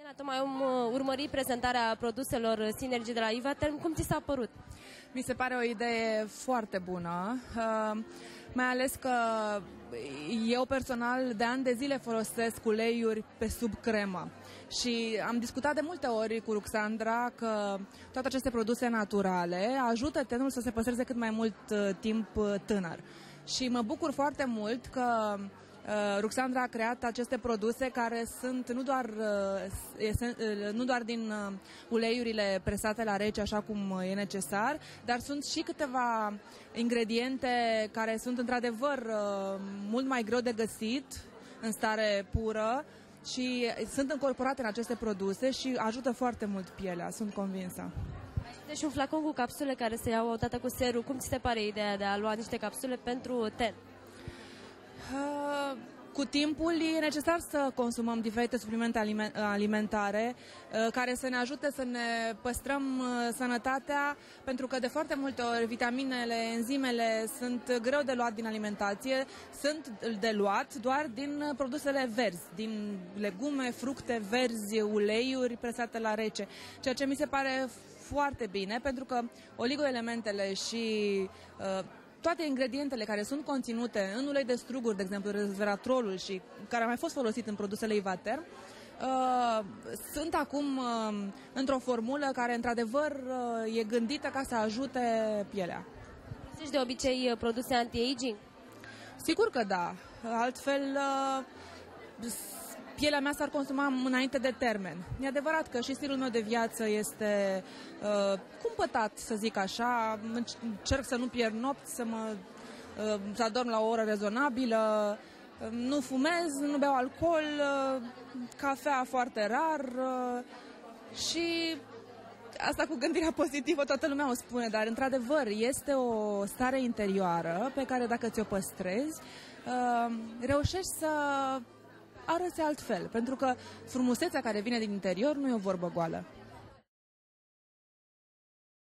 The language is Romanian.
Elena, tocmai am urmărit prezentarea produselor Synergy de la Ivaterm. Cum ți s-a părut? Mi se pare o idee foarte bună, mai ales că eu personal de ani de zile folosesc uleiuri pe sub cremă. Și am discutat de multe ori cu Ruxandra că toate aceste produse naturale ajută tenul să se păstreze cât mai mult timp tânăr. Și mă bucur foarte mult că Ruxandra a creat aceste produse care sunt nu doar din uleiurile presate la rece, așa cum e necesar, dar sunt și câteva ingrediente care sunt într-adevăr mult mai greu de găsit în stare pură și sunt încorporate în aceste produse și ajută foarte mult pielea, sunt convinsă. Deci un flacon cu capsule care se iau odată cu serul. Cum ți se pare ideea de a lua niște capsule pentru ten? Cu timpul e necesar să consumăm diferite suplimente alimentare care să ne ajute să ne păstrăm sănătatea, pentru că de foarte multe ori vitaminele, enzimele sunt greu de luat din alimentație, sunt de luat doar din produsele verzi, din legume, fructe verzi, uleiuri presate la rece, ceea ce mi se pare foarte bine, pentru că oligoelementele și toate ingredientele care sunt conținute în ulei de struguri, de exemplu resveratrolul, și care a mai fost folosit în produsele Ivaterm, sunt acum într-o formulă care într-adevăr e gândită ca să ajute pielea. Folosești de obicei produse anti-aging? Sigur că da, altfel pielea mea s-ar consuma înainte de termen. E adevărat că și stilul meu de viață este cumpătat, să zic așa. Încerc să nu pierd nopți, să adorm la o oră rezonabilă, nu fumez, nu beau alcool, cafea foarte rar și asta cu gândirea pozitivă toată lumea o spune, dar într-adevăr este o stare interioară pe care dacă ți-o păstrezi, reușești să arăți altfel, pentru că frumusețea care vine din interior nu e o vorbă goală.